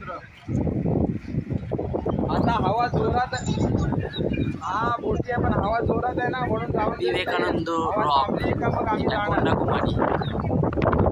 समुद्र. आता हवा जोरात हा बोटी आहे पण हवा जोरात आहे ना म्हणून जाऊन विवेकानंद हवा थांबली का मग आम्ही जाणार. कन्याकुमारी.